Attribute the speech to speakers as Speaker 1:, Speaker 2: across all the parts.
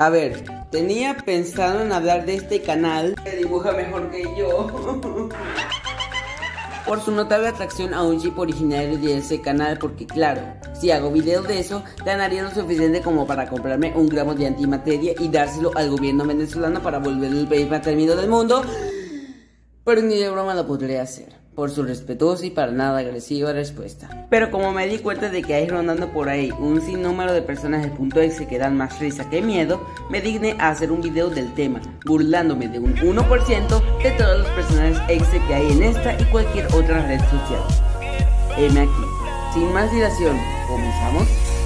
Speaker 1: A ver, tenía pensado en hablar de este canal que dibuja mejor que yo por su notable atracción a un chip originario de ese canal, porque claro, si hago videos de eso, ganaría lo suficiente como para comprarme un gramo de antimateria y dárselo al gobierno venezolano para volver el país más temido del mundo. Pero ni de broma lo podría hacer, por su respetuosa y para nada agresiva respuesta. Pero como me di cuenta de que hay rondando por ahí un sinnúmero de personas de .exe que dan más risa que miedo, me digné a hacer un video del tema, burlándome de un 1% de todos los personajes exe que hay en esta y cualquier otra red social. Heme aquí. Sin más dilación, ¿comenzamos?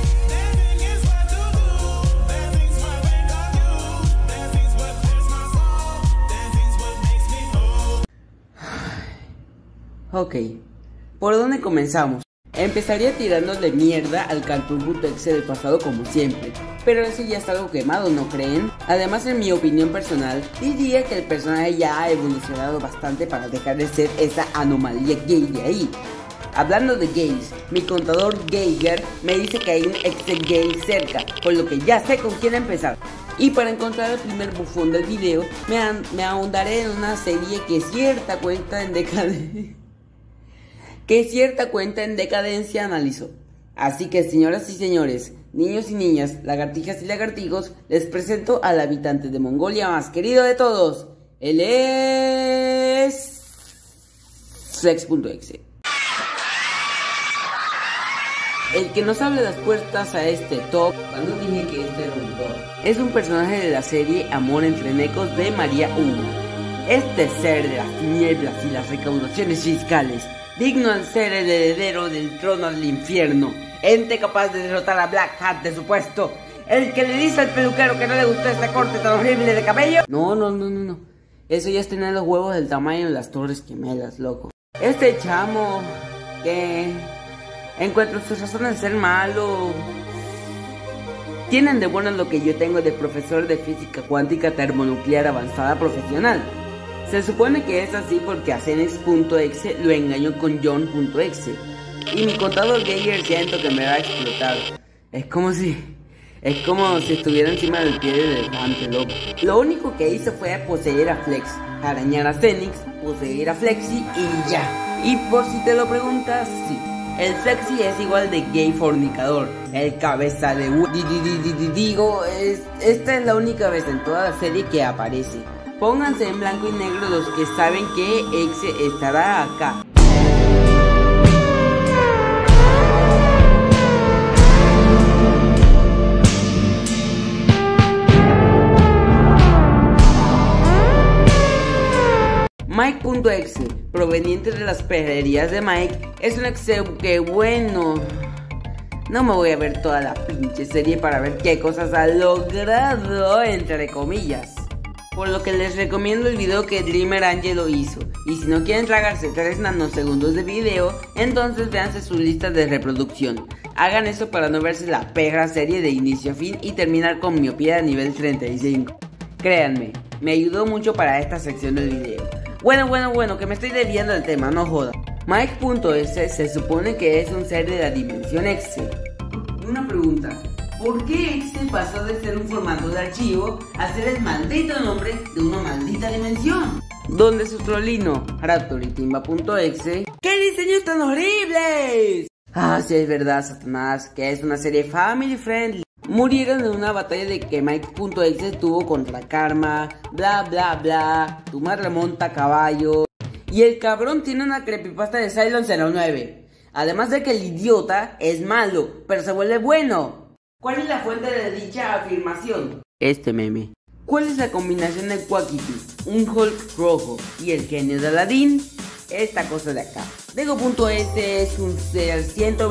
Speaker 1: Ok, ¿por dónde comenzamos? Empezaría tirando de mierda al Cartoon.exe del pasado como siempre, pero eso ya está algo quemado, ¿no creen? Además, en mi opinión personal, diría que el personaje ya ha evolucionado bastante para dejar de ser esa anomalía gay de ahí. Hablando de gays, mi contador Geiger me dice que hay un exe gay cerca, por lo que ya sé con quién empezar. Y para encontrar el primer bufón del video, me ahondaré en una serie que cierta cuenta en decadencia analizó. Así que, señoras y señores, niños y niñas, lagartijas y lagartijos, les presento al habitante de Mongolia más querido de todos. Él es... Sex.exe. El que nos abre las puertas a este top, cuando dije que este era un top, es un personaje de la serie Amor entre Necos de María I. Este ser de las tinieblas y las recaudaciones fiscales, digno al ser el heredero del trono del infierno, ente capaz de derrotar a Black Hat de su puesto, el que le dice al peluquero que no le gustó esta corte tan horrible de cabello. No. Eso ya es tener los huevos del tamaño de las Torres Gemelas, loco. Este chamo que encuentro sus razones de ser malo tienen de bueno lo que yo tengo de profesor de física cuántica termonuclear avanzada profesional. Se supone que es así porque a Cenix.exe lo engañó con John.exe. Y mi contador Geiger siento que me va a explotar. Es como si estuviera encima del pie del elefante, loco. Lo único que hizo fue poseer a Flex, arañar a Cenix, poseer a Flexi y ya. Y por si te lo preguntas, sí, el Flexi es igual de gay fornicador. El cabeza de esta es la única vez en toda la serie que aparece. Pónganse en blanco y negro los que saben que exe estará acá. Mike.exe, proveniente de las perrerías de Mike, es un exe que bueno... No me voy a ver toda la pinche serie para ver qué cosas ha logrado, entre comillas. Por lo que les recomiendo el video que Dreamer Angelo hizo. Y si no quieren tragarse 3 nanosegundos de video, entonces véanse su lista de reproducción. Hagan eso para no verse la perra serie de inicio a fin y terminar con miopía a nivel 35. Créanme, me ayudó mucho para esta sección del video. Bueno, que me estoy desviando del tema, no joda. Mike.exe se supone que es un ser de la dimensión exe. Una pregunta. ¿Por qué exe pasó de ser un formato de archivo a ser el maldito nombre de una maldita dimensión? Donde su trolino, Raptor y Timba.exe... ¡Qué diseños tan horribles! Ah, sí es verdad, Satanás, que es una serie family friendly. Murieron en una batalla de que Mike.exe tuvo contra Karma, bla, Tuma remonta a caballo... Y el cabrón tiene una creepypasta de Cylon09. Además de que el idiota es malo, pero se vuelve bueno. ¿Cuál es la fuente de dicha afirmación? Este meme. ¿Cuál es la combinación de Quackity, un Hulk rojo y el genio de Aladdin? Esta cosa de acá. Dego.exe es un ser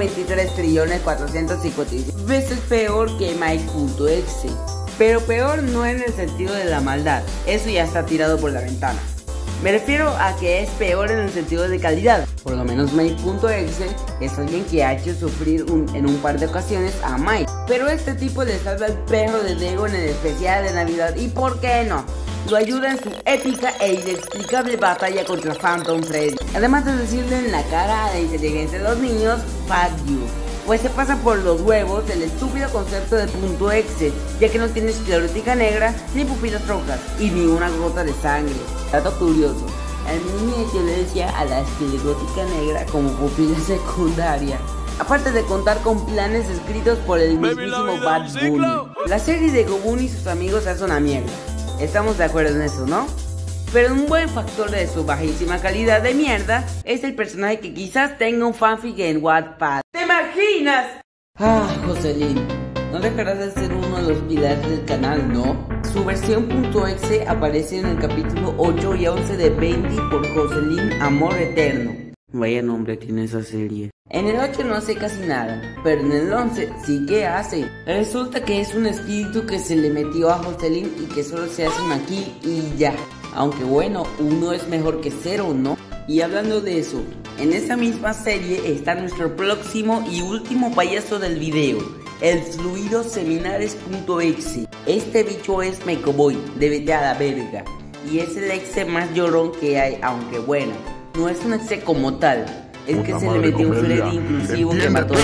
Speaker 1: 123.456 veces peor que Mike.exe. Pero peor no en el sentido de la maldad, eso ya está tirado por la ventana. Me refiero a que es peor en el sentido de calidad. Por lo menos Mike.exe es alguien que ha hecho sufrir en un par de ocasiones a Mike. Pero este tipo le salva el perro de Dego en el especial de Navidad. ¿Y por qué no? Lo ayuda en su épica e inexplicable batalla contra Phantom Freddy. Además de decirle en la cara a la inteligencia de los niños, fuck you. pues se pasa por los huevos el estúpido concepto de punto exe, ya que no tiene esclerótica negra, ni pupilas rojas, y ni una gota de sangre. Dato curioso, al muñeco le decía a la esclerótica negra como pupila secundaria. Aparte de contar con planes escritos por el mismísimo Bad Bunny. La serie de Gobun y sus amigos es una mierda. Estamos de acuerdo en eso, ¿no? Pero un buen factor de su bajísima calidad de mierda es el personaje que quizás tenga un fanfic en Wattpad. ¿Te imaginas? Ah, Jocelyn, no dejarás de ser uno de los pilares del canal, ¿no? Su versión .exe aparece en el capítulo 8 y 11 de Bendy por Jocelyn Amor Eterno. Vaya nombre tiene esa serie. En el 8 no hace casi nada, pero en el 11 sí que hace. Resulta que es un espíritu que se le metió a Jocelyn y que solo se hacen aquí y ya. Aunque bueno, uno es mejor que cero, ¿no? Y hablando de eso, en esta misma serie está nuestro próximo y último payaso del video, el fluido seminares.exe. Este bicho es Mecoboy, de vete a la verga. Y es el exe más llorón que hay, aunque bueno, no es un exe como tal. Es que se le metió un Freddy inclusivo que mató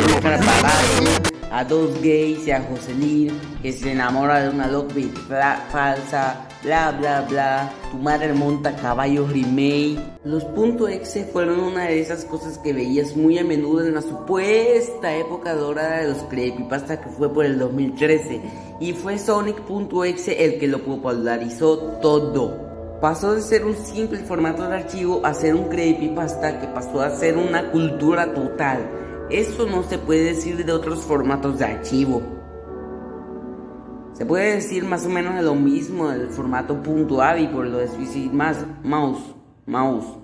Speaker 1: a dos gays y a Jocelyn, que se enamora de una Lockbit falsa, bla bla bla, tu madre monta caballos remake. Los .exe fueron una de esas cosas que veías muy a menudo en la supuesta época dorada de los creepypasta, que fue por el 2013, y fue Sonic.exe el que lo popularizó todo. Pasó de ser un simple formato de archivo a ser un creepypasta que pasó a ser una cultura total. Eso no se puede decir de otros formatos de archivo. Se puede decir más o menos de lo mismo del formato .avi por lo de Suicide Mouse.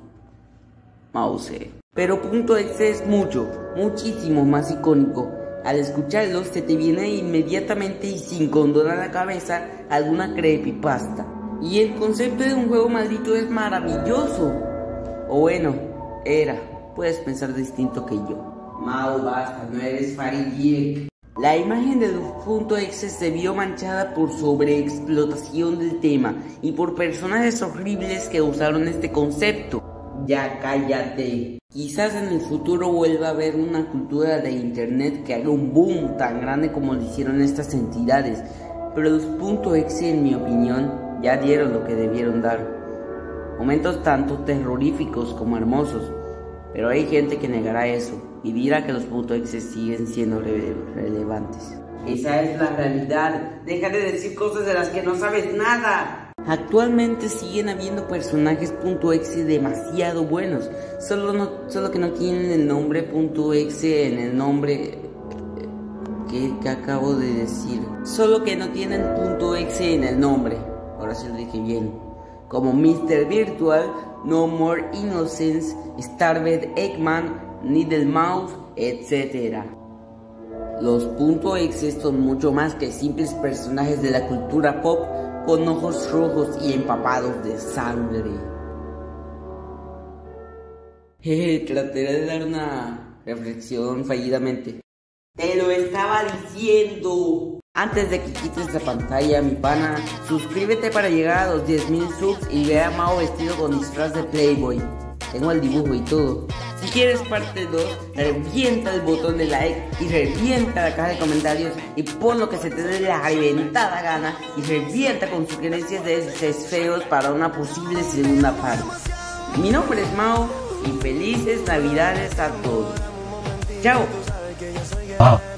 Speaker 1: Pero .exe es muchísimo más icónico. Al escucharlo se te viene inmediatamente y sin condón a la cabeza alguna creepypasta. Y el concepto de un juego maldito es maravilloso. O bueno, era. Puedes pensar distinto que yo. Mau, basta, no eres Farid. La imagen del .exe se vio manchada por sobreexplotación del tema y por personajes horribles que usaron este concepto. Ya cállate. Quizás en el futuro vuelva a haber una cultura de internet que haga un boom tan grande como lo hicieron estas entidades. Pero los .exe, en mi opinión, ya dieron lo que debieron dar. Momentos tanto terroríficos como hermosos. Pero hay gente que negará eso y dirá que los .exe siguen siendo relevantes. Esa es la realidad. Deja de decir cosas de las que no sabes nada. Actualmente siguen habiendo personajes .exe demasiado buenos. Solo que no tienen el nombre .exe en el nombre que acabo de decir. Solo que no tienen .exe en el nombre. Ahora sí lo dije bien. Como Mr. Virtual, No More Innocence, Starbed Eggman, Needle Mouse, etc. Los .exe son mucho más que simples personajes de la cultura pop con ojos rojos y empapados de sangre. Trataré de dar una reflexión fallidamente. Te lo estaba diciendo. Antes de que quites la pantalla, mi pana, suscríbete para llegar a los 10,000 subs y ve a Mao vestido con disfraz de Playboy. Tengo el dibujo y todo. Si quieres parte 2, revienta el botón de like y revienta la caja de comentarios y pon lo que se te dé la reventada gana y revienta con sugerencias de esos feos para una posible segunda parte. Mi nombre es Mao y felices navidades a todos. Chao.